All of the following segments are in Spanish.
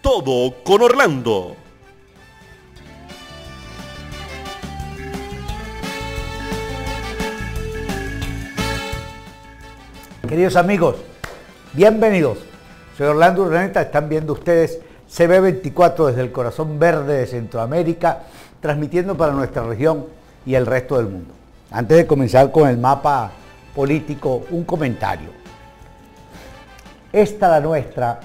Todo con Orlando. Queridos amigos, bienvenidos. Soy Orlando Urdaneta, están viendo ustedes CB24 desde el corazón verde de Centroamérica, transmitiendo para nuestra región y el resto del mundo. Antes de comenzar con el mapa político, un comentario. Esta, la nuestra,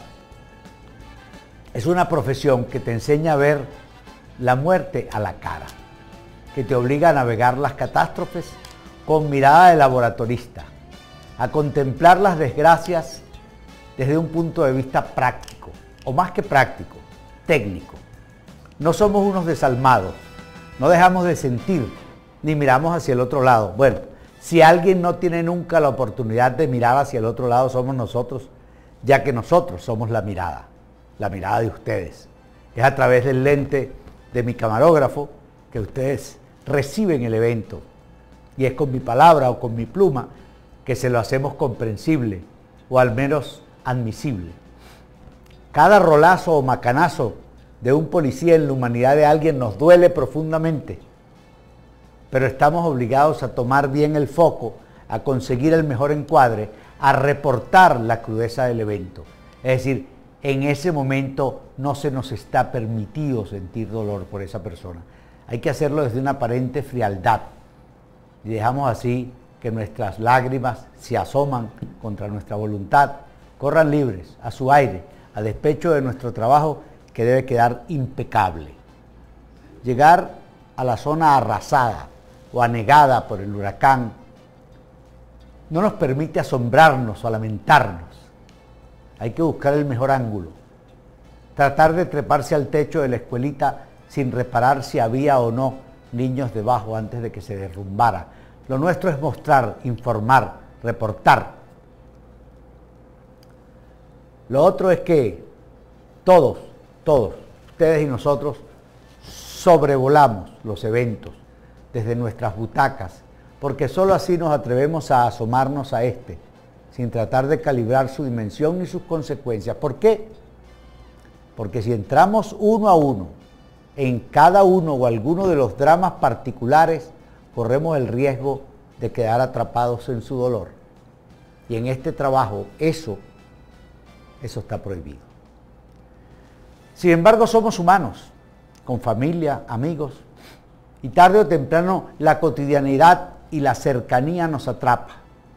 es una profesión que te enseña a ver la muerte a la cara, que te obliga a navegar las catástrofes con mirada de laboratorista, a contemplar las desgracias desde un punto de vista práctico, o más que práctico, técnico. No somos unos desalmados, no dejamos de sentir, ni miramos hacia el otro lado. Bueno, si alguien no tiene nunca la oportunidad de mirar hacia el otro lado, somos nosotros, ya que nosotros somos la mirada de ustedes. Es a través del lente de mi camarógrafo que ustedes reciben el evento, y es con mi palabra o con mi pluma que se lo hacemos comprensible, o al menos admisible. Cada rolazo o macanazo de un policía en la humanidad de alguien nos duele profundamente, pero estamos obligados a tomar bien el foco, a conseguir el mejor encuadre, a reportar la crudeza del evento. Es decir, en ese momento no se nos está permitido sentir dolor por esa persona. Hay que hacerlo desde una aparente frialdad, y dejamos así que nuestras lágrimas se asoman contra nuestra voluntad, corran libres, a su aire, a despecho de nuestro trabajo que debe quedar impecable. Llegar a la zona arrasada o anegada por el huracán no nos permite asombrarnos o lamentarnos. Hay que buscar el mejor ángulo, tratar de treparse al techo de la escuelita sin reparar si había o no niños debajo antes de que se derrumbara. Lo nuestro es mostrar, informar, reportar. Lo otro es que todos, ustedes y nosotros, sobrevolamos los eventos desde nuestras butacas, porque sólo así nos atrevemos a asomarnos a este, sin tratar de calibrar su dimensión ni sus consecuencias. ¿Por qué? Porque si entramos uno a uno en cada uno o alguno de los dramas particulares, corremos el riesgo de quedar atrapados en su dolor. Y en este trabajo eso está prohibido. Sin embargo, somos humanos, con familia, amigos, y tarde o temprano la cotidianidad y la cercanía nos atrapa.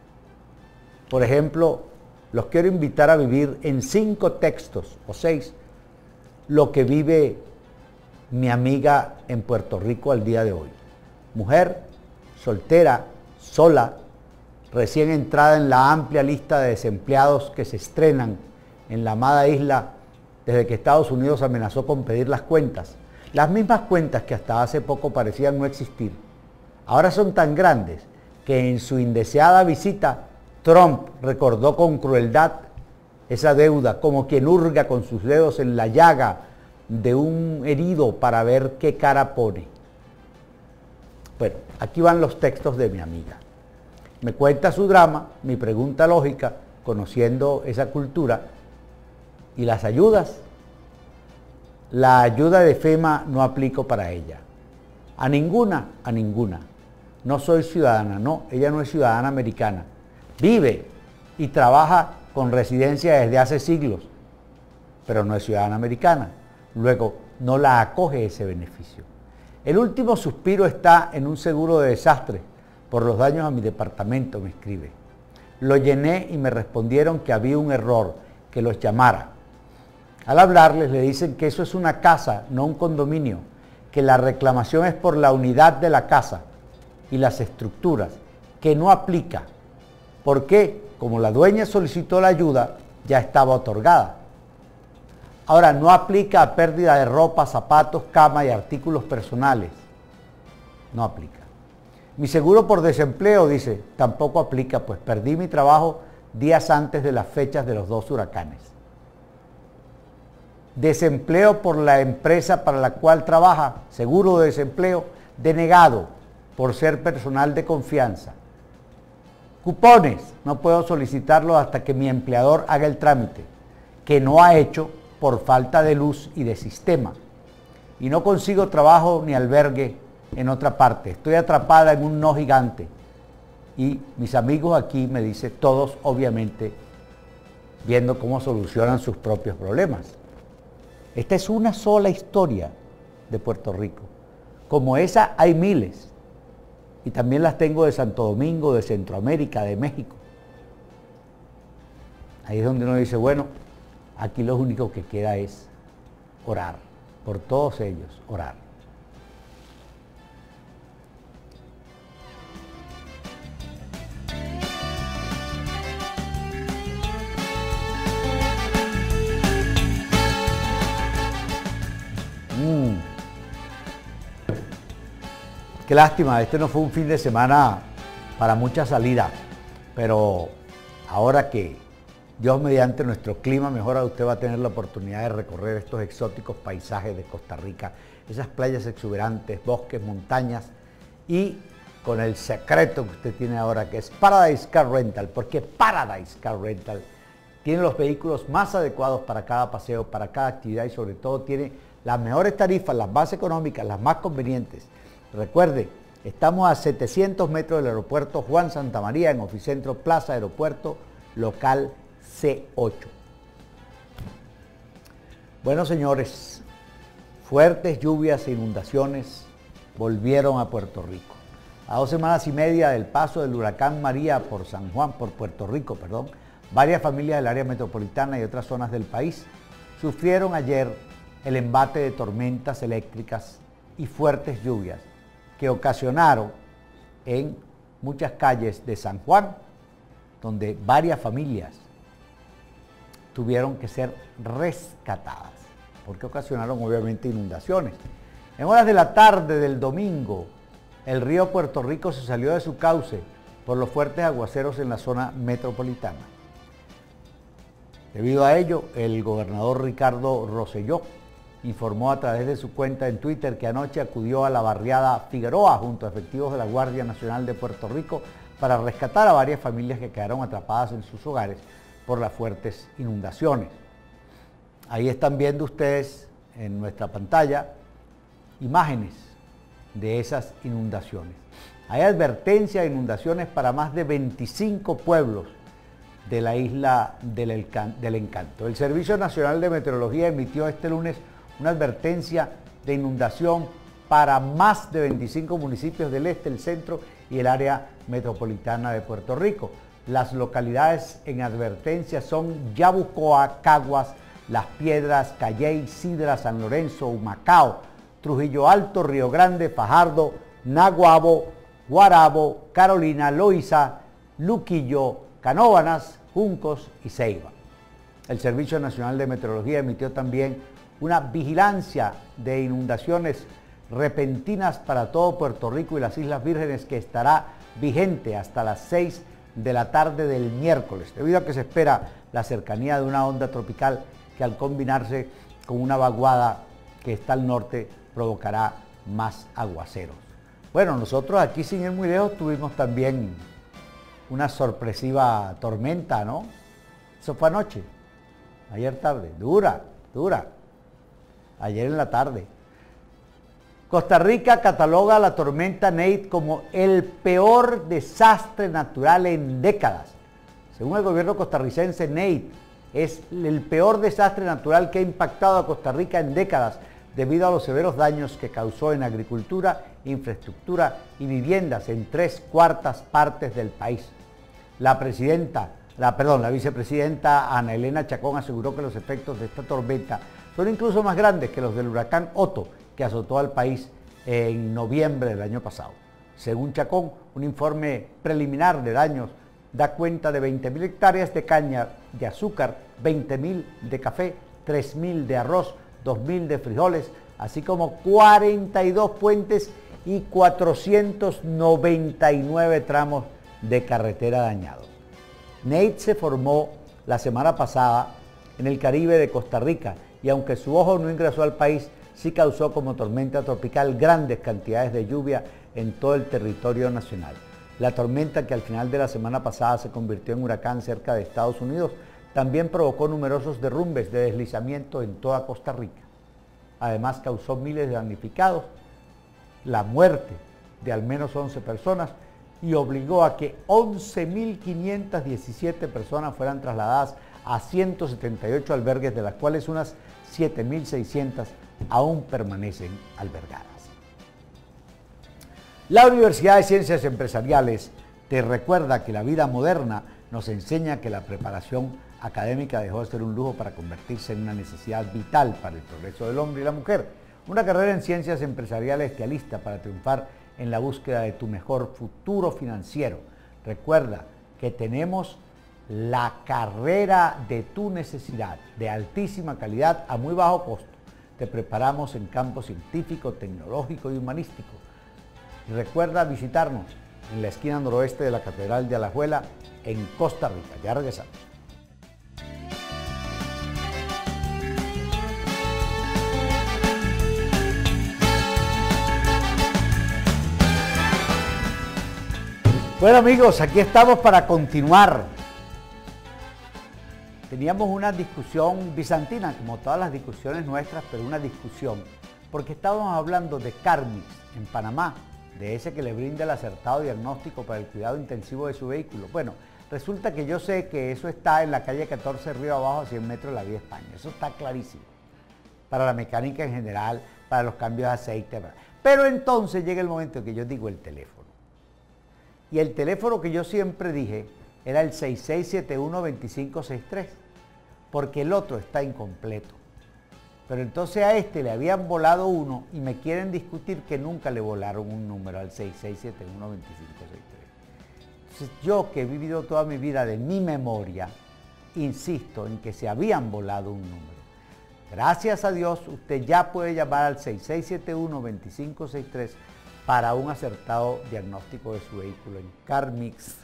Por ejemplo, los quiero invitar a vivir en 5 textos o 6 lo que vive mi amiga en Puerto Rico al día de hoy. Mujer, soltera, sola, recién entrada en la amplia lista de desempleados que se estrenan en la amada isla desde que Estados Unidos amenazó con pedir las cuentas. Las mismas cuentas que hasta hace poco parecían no existir. Ahora son tan grandes que en su indeseada visita Trump recordó con crueldad esa deuda, como quien hurga con sus dedos en la llaga de un herido para ver qué cara pone. Bueno, aquí van los textos de mi amiga. Me cuenta su drama, mi pregunta lógica, conociendo esa cultura, y las ayudas. La ayuda de FEMA no aplico para ella. A ninguna. No soy ciudadana, no, ella no es ciudadana americana. Vive y trabaja con residencia desde hace siglos, pero no es ciudadana americana. Luego, no la acoge ese beneficio. El último suspiro está en un seguro de desastre por los daños a mi departamento, me escribe. Lo llené y me respondieron que había un error, que los llamara. Al hablarles le dicen que eso es una casa, no un condominio, que la reclamación es por la unidad de la casa y las estructuras, que no aplica, porque como la dueña solicitó la ayuda, ya estaba otorgada. Ahora, no aplica a pérdida de ropa, zapatos, cama y artículos personales. No aplica. Mi seguro por desempleo, dice, tampoco aplica, pues perdí mi trabajo días antes de las fechas de los 2 huracanes. Desempleo por la empresa para la cual trabaja, seguro de desempleo, denegado por ser personal de confianza. Cupones, no puedo solicitarlo hasta que mi empleador haga el trámite, que no ha hecho por falta de luz y de sistema. Y no consigo trabajo ni albergue en otra parte. Estoy atrapada en un no gigante. Y mis amigos aquí me dicen, todos obviamente, viendo cómo solucionan sus propios problemas. Esta es una sola historia de Puerto Rico. Como esa hay miles. Y también las tengo de Santo Domingo, de Centroamérica, de México. Ahí es donde uno dice, bueno, aquí lo único que queda es orar. Por todos ellos, orar. Qué lástima, este no fue un fin de semana para mucha salida, pero ahora que Dios mediante nuestro clima mejora, usted va a tener la oportunidad de recorrer estos exóticos paisajes de Costa Rica, esas playas exuberantes, bosques, montañas y con el secreto que usted tiene ahora, que es Paradise Car Rental, porque Paradise Car Rental tiene los vehículos más adecuados para cada paseo, para cada actividad y sobre todo tiene las mejores tarifas, las más económicas, las más convenientes. Recuerde, estamos a 700 metros del aeropuerto Juan Santamaría en Oficentro Plaza Aeropuerto, local C8. Bueno, señores, fuertes lluvias e inundaciones volvieron a Puerto Rico. A 2 semanas y media del paso del huracán María por Puerto Rico, varias familias del área metropolitana y otras zonas del país sufrieron ayer el embate de tormentas eléctricas y fuertes lluvias que ocasionaron en muchas calles de San Juan, donde varias familias tuvieron que ser rescatadas, porque ocasionaron obviamente inundaciones. En horas de la tarde del domingo, el río Puerto Rico se salió de su cauce por los fuertes aguaceros en la zona metropolitana. Debido a ello, el gobernador Ricardo Rosselló informó a través de su cuenta en Twitter que anoche acudió a la barriada Figueroa junto a efectivos de la Guardia Nacional de Puerto Rico para rescatar a varias familias que quedaron atrapadas en sus hogares por las fuertes inundaciones. Ahí están viendo ustedes en nuestra pantalla imágenes de esas inundaciones. Hay advertencia de inundaciones para más de 25 pueblos de la isla del Encanto. El Servicio Nacional de Meteorología emitió este lunes una advertencia de inundación para más de 25 municipios del este, el centro y el área metropolitana de Puerto Rico. Las localidades en advertencia son Yabucoa, Caguas, Las Piedras, Calley, Sidra, San Lorenzo, Humacao, Trujillo Alto, Río Grande, Fajardo, Naguabo, Guarabo, Carolina, Loíza, Luquillo, Canóvanas, Juncos y Ceiba. El Servicio Nacional de Meteorología emitió también una vigilancia de inundaciones repentinas para todo Puerto Rico y las Islas Vírgenes que estará vigente hasta las 6 de la tarde del miércoles, debido a que se espera la cercanía de una onda tropical que al combinarse con una vaguada que está al norte provocará más aguaceros. Bueno, nosotros aquí sin ir muy lejos tuvimos también una sorpresiva tormenta, ¿no? Eso fue anoche, ayer tarde, dura. Ayer en la tarde. Costa Rica cataloga la tormenta Nate como el peor desastre natural en décadas. Según el gobierno costarricense, Nate es el peor desastre natural que ha impactado a Costa Rica en décadas debido a los severos daños que causó en agricultura, infraestructura y viviendas en 3/4 partes del país. La vicepresidenta Ana Elena Chacón aseguró que los efectos de esta tormenta son incluso más grandes que los del huracán Otto que azotó al país en noviembre del año pasado. Según Chacón, un informe preliminar de daños da cuenta de 20.000 hectáreas de caña de azúcar, 20.000 de café, 3.000 de arroz, 2.000 de frijoles, así como 42 puentes y 499 tramos de carretera dañados. Nate se formó la semana pasada en el Caribe de Costa Rica y aunque su ojo no ingresó al país, sí causó como tormenta tropical grandes cantidades de lluvia en todo el territorio nacional. La tormenta, que al final de la semana pasada se convirtió en huracán cerca de Estados Unidos, también provocó numerosos derrumbes de deslizamiento en toda Costa Rica. Además causó miles de damnificados, la muerte de al menos 11 personas y obligó a que 11.517 personas fueran trasladadas a 178 albergues, de las cuales unas 7.600 aún permanecen albergadas. La Universidad de Ciencias Empresariales te recuerda que la vida moderna nos enseña que la preparación académica dejó de ser un lujo para convertirse en una necesidad vital para el progreso del hombre y la mujer. Una carrera en ciencias empresariales te alista para triunfar en la búsqueda de tu mejor futuro financiero. Recuerda que tenemos la carrera de tu necesidad, de altísima calidad a muy bajo costo. Te preparamos en campo científico, tecnológico y humanístico. Y recuerda visitarnos en la esquina noroeste de la Catedral de Alajuela, en Costa Rica. Ya regresamos. Bueno amigos, aquí estamos para continuar. Teníamos una discusión bizantina, como todas las discusiones nuestras, pero una discusión, porque estábamos hablando de Carmix en Panamá, de ese que le brinda el acertado diagnóstico para el cuidado intensivo de su vehículo. Bueno, resulta que yo sé que eso está en la calle 14 Río Abajo, a 100 metros de la vía España. Eso está clarísimo. Para la mecánica en general, para los cambios de aceite. Pero entonces llega el momento en que yo digo el teléfono. Y el teléfono que yo siempre dije era el 6671-2563, porque el otro está incompleto. Pero entonces a este le habían volado uno y me quieren discutir que nunca le volaron un número al 6671-2563. Entonces yo, que he vivido toda mi vida de mi memoria, insisto en que se habían volado un número. Gracias a Dios, usted ya puede llamar al 6671-2563 para un acertado diagnóstico de su vehículo en Carmix.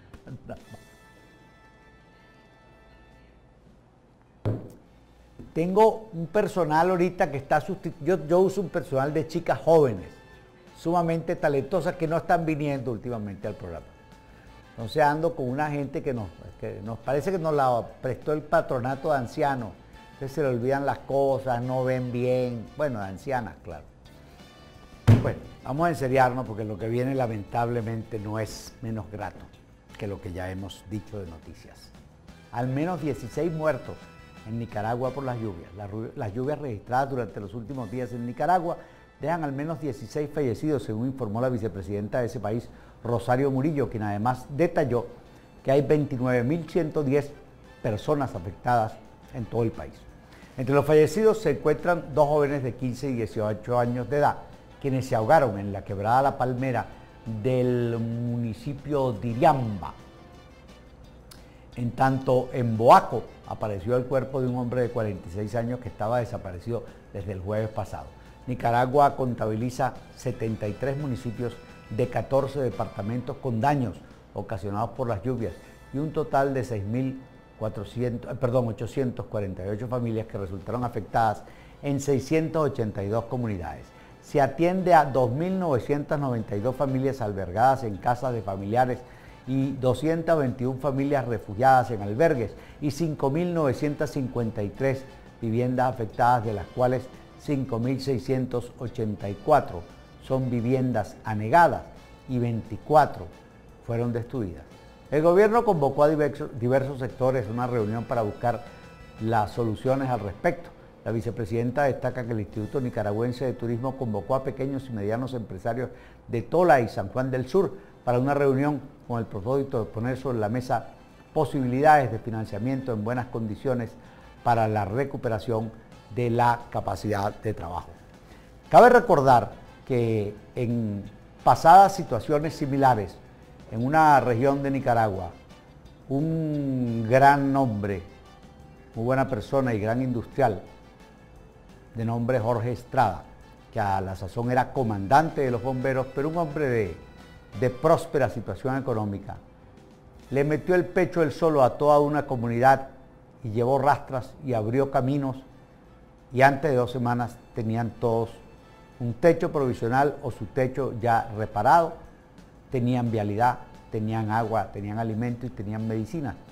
Tengo un personal ahorita que está sustituyendo. Yo uso un personal de chicas jóvenes, sumamente talentosas, que no están viniendo últimamente al programa. Entonces ando con una gente que nos parece que nos la prestó el patronato de ancianos. Entonces se le olvidan las cosas, no ven bien. Bueno, de ancianas, claro. Bueno, vamos a enseriarnos porque lo que viene lamentablemente no es menos grato que lo que ya hemos dicho de noticias. Al menos 16 muertos en Nicaragua por las lluvias. Las lluvias registradas durante los últimos días en Nicaragua dejan al menos 16 fallecidos, según informó la vicepresidenta de ese país, Rosario Murillo, quien además detalló que hay 29.110 personas afectadas en todo el país. Entre los fallecidos se encuentran dos jóvenes de 15 y 18 años de edad, quienes se ahogaron en la quebrada La Palmera del municipio de Iriamba. En tanto, en Boaco apareció el cuerpo de un hombre de 46 años que estaba desaparecido desde el jueves pasado. Nicaragua contabiliza 73 municipios de 14 departamentos con daños ocasionados por las lluvias y un total de 848 familias que resultaron afectadas en 682 comunidades. Se atiende a 2.992 familias albergadas en casas de familiares y 221 familias refugiadas en albergues y 5.953 viviendas afectadas, de las cuales 5.684 son viviendas anegadas y 24 fueron destruidas. El gobierno convocó a diversos sectores a una reunión para buscar las soluciones al respecto. La vicepresidenta destaca que el Instituto Nicaragüense de Turismo convocó a pequeños y medianos empresarios de Tola y San Juan del Sur para una reunión con el propósito de poner sobre la mesa posibilidades de financiamiento en buenas condiciones para la recuperación de la capacidad de trabajo. Cabe recordar que en pasadas situaciones similares, en una región de Nicaragua, un gran hombre, muy buena persona y gran industrial, de nombre Jorge Estrada, que a la sazón era comandante de los bomberos, pero un hombre de próspera situación económica, le metió el pecho él solo a toda una comunidad y llevó rastras y abrió caminos, y antes de 2 semanas tenían todos un techo provisional o su techo ya reparado, tenían vialidad, tenían agua, tenían alimento y tenían medicina.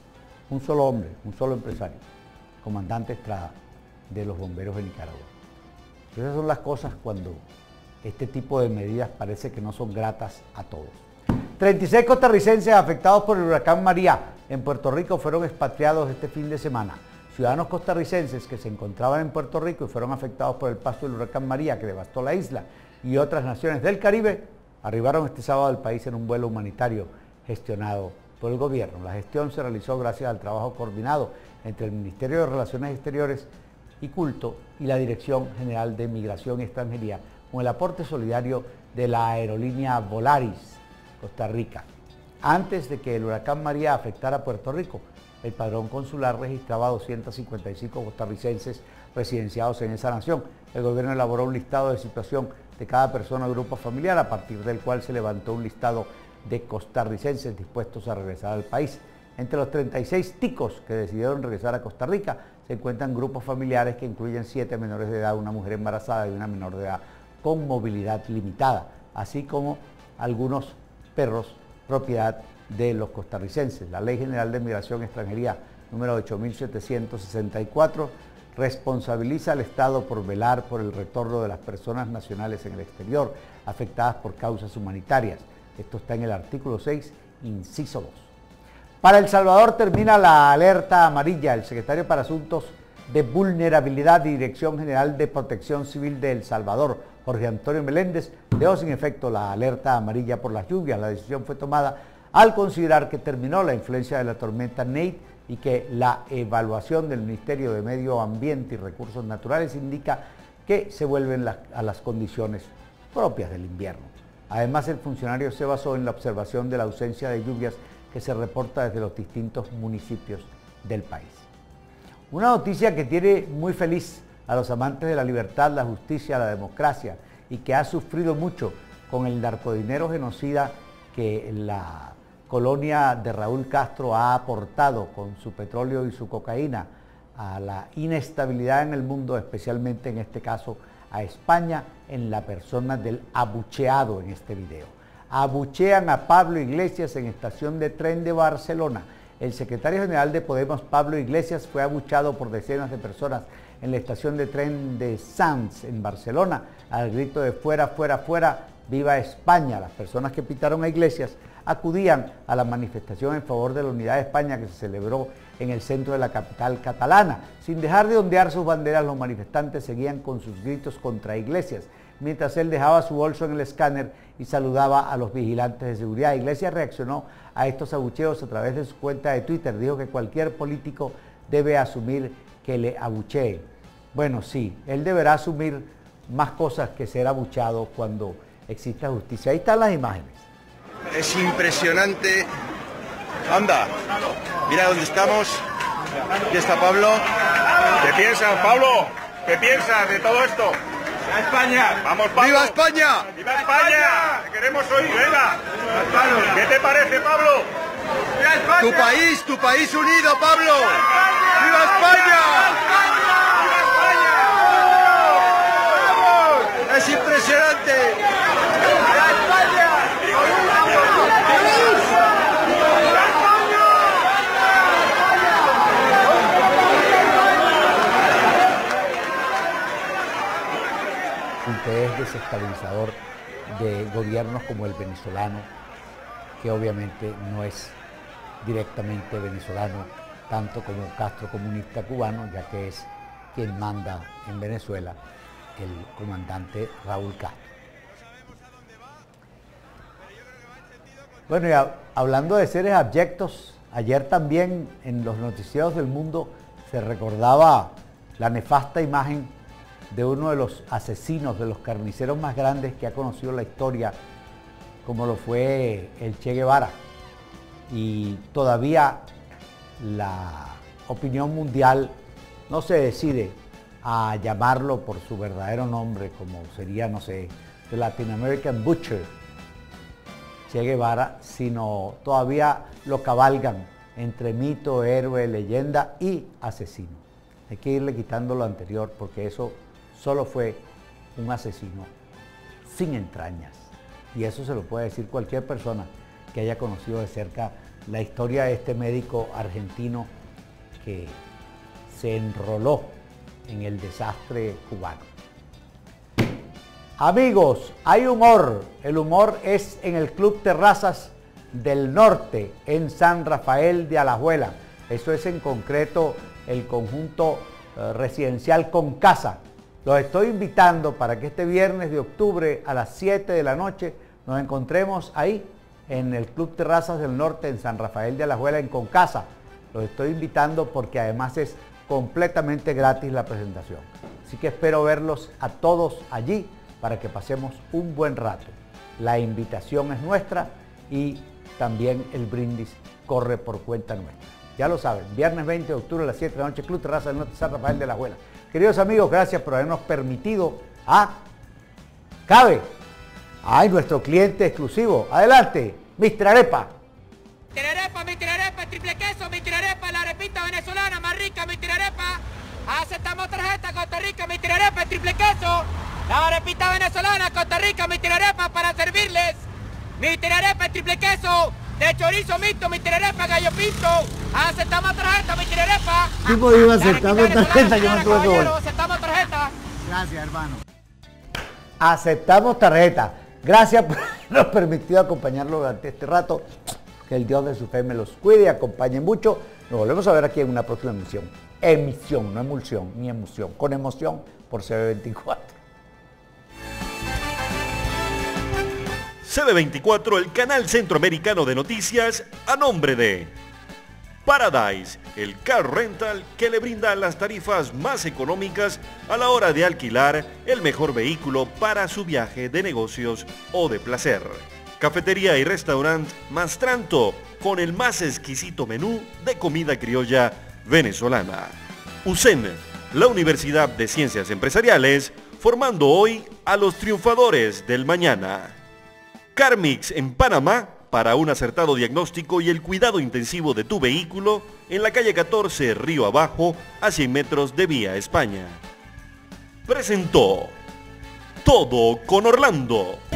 un solo hombre, un solo empresario, comandante Estrada, de los bomberos de Nicaragua. Esas son las cosas cuando este tipo de medidas parece que no son gratas a todos. 36 costarricenses afectados por el huracán María en Puerto Rico fueron expatriados este fin de semana. Ciudadanos costarricenses que se encontraban en Puerto Rico y fueron afectados por el paso del huracán María que devastó la isla y otras naciones del Caribe, arribaron este sábado al país en un vuelo humanitario gestionado por el gobierno. La gestión se realizó gracias al trabajo coordinado entre el Ministerio de Relaciones Exteriores y Culto y la Dirección General de Migración y Extranjería, con el aporte solidario de la aerolínea Volaris Costa Rica. Antes de que el huracán María afectara a Puerto Rico, el padrón consular registraba 255 costarricenses residenciados en esa nación. El gobierno elaboró un listado de situación de cada persona o grupo familiar, a partir del cual se levantó un listado de costarricenses dispuestos a regresar al país. Entre los 36 ticos que decidieron regresar a Costa Rica se encuentran grupos familiares que incluyen 7 menores de edad, una mujer embarazada y una menor de edad con movilidad limitada, así como algunos perros propiedad de los costarricenses. La Ley General de Migración y Extranjería número 8764 responsabiliza al Estado por velar por el retorno de las personas nacionales en el exterior afectadas por causas humanitarias. Esto está en el artículo 6, inciso 2. Para El Salvador termina la alerta amarilla. El secretario para Asuntos de Vulnerabilidad y Dirección General de Protección Civil de El Salvador, Jorge Antonio Meléndez, dejó sin efecto la alerta amarilla por las lluvias. La decisión fue tomada al considerar que terminó la influencia de la tormenta Nate y que la evaluación del Ministerio de Medio Ambiente y Recursos Naturales indica que se vuelven a las condiciones propias del invierno. Además, el funcionario se basó en la observación de la ausencia de lluvias que se reporta desde los distintos municipios del país. Una noticia que tiene muy feliz a los amantes de la libertad, la justicia, la democracia y que ha sufrido mucho con el narcodinero genocida que la colonia de Raúl Castro ha aportado con su petróleo y su cocaína a la inestabilidad en el mundo, especialmente en este caso a España, en la persona del abucheado en este video. Abuchean a Pablo Iglesias en estación de tren de Barcelona. El secretario general de Podemos, Pablo Iglesias, fue abucheado por decenas de personas en la estación de tren de Sants, en Barcelona, al grito de fuera, fuera, fuera, viva España. Las personas que pitaron a Iglesias acudían a la manifestación en favor de la unidad de España que se celebró en el centro de la capital catalana. Sin dejar de ondear sus banderas, los manifestantes seguían con sus gritos contra Iglesias, mientras él dejaba su bolso en el escáner y saludaba a los vigilantes de seguridad. Iglesias reaccionó a estos abucheos a través de su cuenta de Twitter. Dijo que cualquier político debe asumir que le abucheen. Bueno, sí, él deberá asumir más cosas que ser abuchado cuando exista justicia. Ahí están las imágenes. Es impresionante. Anda, mira dónde estamos. Aquí está Pablo. ¿Qué piensas, Pablo? ¿Qué piensas de todo esto? ¡Viva España! ¡Vamos, Pablo! ¡Viva España! ¡Viva España! ¡Te queremos hoy! ¡Venga! ¿Qué te parece, Pablo? ¡Viva España! Tu país unido, Pablo. ¡Viva España! ¡Viva España! ¡Vamos! Es impresionante. ¡Viva España! Que es desestabilizador de gobiernos como el venezolano, que obviamente no es directamente venezolano, tanto como Castro comunista cubano, ya que es quien manda en Venezuela, el comandante Raúl Castro. Bueno, y hablando de seres abyectos, ayer también en los noticieros del mundo se recordaba la nefasta imagen de uno de los asesinos, de los carniceros más grandes que ha conocido la historia, como lo fue el Che Guevara. Y todavía la opinión mundial no se decide a llamarlo por su verdadero nombre, como sería, no sé, The Latin American Butcher, Che Guevara, sino todavía lo cabalgan entre mito, héroe, leyenda y asesino. Hay que irle quitando lo anterior porque eso solo fue un asesino sin entrañas. Y eso se lo puede decir cualquier persona que haya conocido de cerca la historia de este médico argentino que se enroló en el desastre cubano. Amigos, hay humor. El humor es en el Club Terrazas del Norte, en San Rafael de Alajuela. Eso es en concreto el conjunto residencial Con Casa. Los estoy invitando para que este viernes de octubre a las 7 de la noche nos encontremos ahí en el Club Terrazas del Norte en San Rafael de Alajuela en Con Casa. Los estoy invitando porque además es completamente gratis la presentación. Así que espero verlos a todos allí para que pasemos un buen rato. La invitación es nuestra y también el brindis corre por cuenta nuestra. Ya lo saben, viernes 20 de octubre a las 7 de la noche, Club Terrazas del Norte, San Rafael de Alajuela. Queridos amigos, gracias por habernos permitido Cabe. Ay, nuestro cliente exclusivo. Adelante, Mr. Arepa. Mr. Arepa, triple queso, Mr. Arepa, la arepita venezolana más rica, Mr. Arepa. Aceptamos tarjeta Costa Rica, Mr. Arepa, triple queso. La arepita venezolana, Costa Rica, Mr. Arepa, para servirles. Mr. Arepa, triple queso, de chorizo mixto, Mr. Arepa, gallo pinto. Aceptamos tarjeta, Mr. Arepa. ¿Cómo iba a aceptar tarjeta? Yo me tuve que volver. Aceptamos tarjeta. Gracias, hermano. Aceptamos tarjeta. Gracias por habernos permitido acompañarlo durante este rato. Que el Dios de su fe me los cuide y acompañe mucho. Nos volvemos a ver aquí en una próxima emisión. Emisión, no emulsión, ni emoción. Con emoción por CB24. CB24, el canal centroamericano de noticias, a nombre de Paradise, el car rental que le brinda las tarifas más económicas a la hora de alquilar el mejor vehículo para su viaje de negocios o de placer. Cafetería y restaurante Mastranto, con el más exquisito menú de comida criolla venezolana. UCEN, la Universidad de Ciencias Empresariales, formando hoy a los triunfadores del mañana. Carmix en Panamá, para un acertado diagnóstico y el cuidado intensivo de tu vehículo, en la calle 14, Río Abajo, a 100 metros de Vía España. Presentó Todo con Orlando.